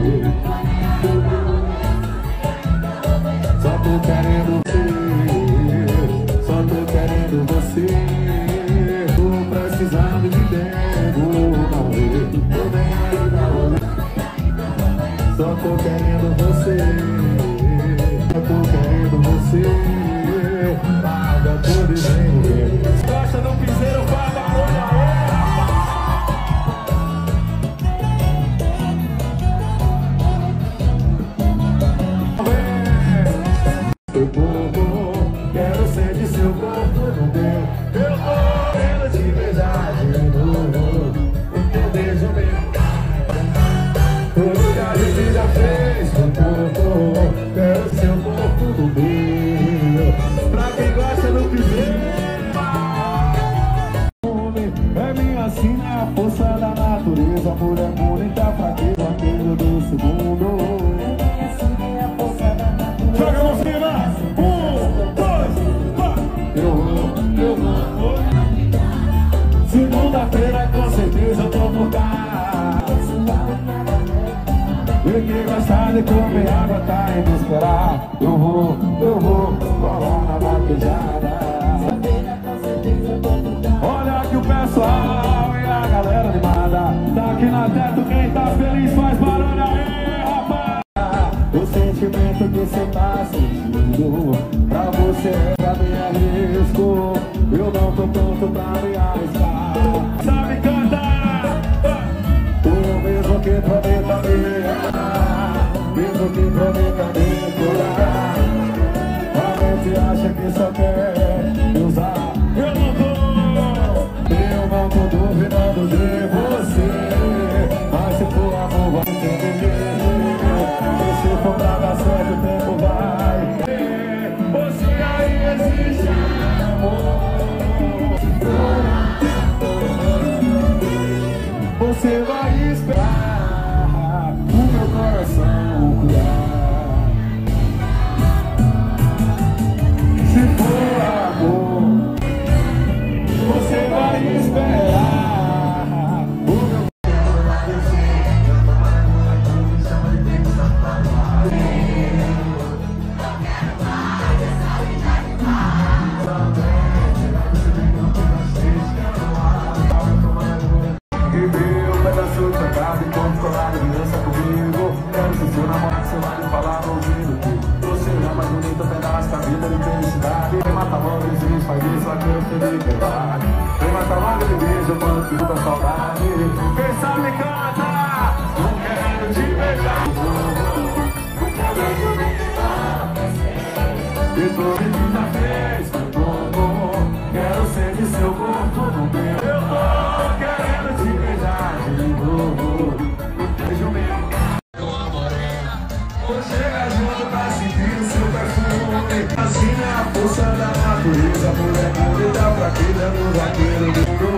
Só tô querendo você, só tô querendo você. Tô precisando de tempo, não vê, tô bem aí pra você. Só tô querendo você, só tô querendo você. Paga tudo e vem ver. Gosta do piseiro, faz barulho aí, seu corpo, quero ser de seu corpo no meu. Eu tô querendo te beijar de novo. O teu beijo meu. Tudo que a gente já fez no corpo, quero seu corpo no meu. Pra quem gosta do piseiro, é minha sina, é a força da natureza. Mulher bonita, fraqueza, aquele do segundo. Joga a mão cima, 1, 2, 3. Eu vou. Segunda-feira com certeza eu tô por cá. E quem gostar de comer água tá indo esperar. Eu vou, colar na vaquejada. Olha que o pessoal e a galera animada tá aqui na teto, quem tá feliz faz barulho aí, rapaz. O sentimento que cê tá sentindo, pra você já me arrisco. Eu não tô pronto pra me arriscar. Sabe cantar? O mesmo que prometa me amar, mesmo que prometa me curar. A mente acha que só quer me usar. Eu não tô duvidando de você, mas se for amor vai entender. Se for pra dar certo o tempo vai. Você aí existe amor. Você vai esperar o meu coração curar. Se for amor, você vai esperar o meu. E meu pedaço de pecado enquanto colar aliança comigo. Quero que seu namorado seu lado falar no ouvido que você é mais bonito pedaço da vida de felicidade. Quem mata logo existe, faz isso aqui eu te liberdade. Quem mata logo ele beija quando fica com saudade. Quem sabe canta, não quero te beijar. E tudo que já fez meu corpo, quero ser de seu corpo no meu. Eu tô querendo te beijar de novo. Beijo meu. Vou chegar junto pra sentir o seu perfume. Assim é a força da natureza. Mulher bonita, fraqueza do vaqueiro do mundo.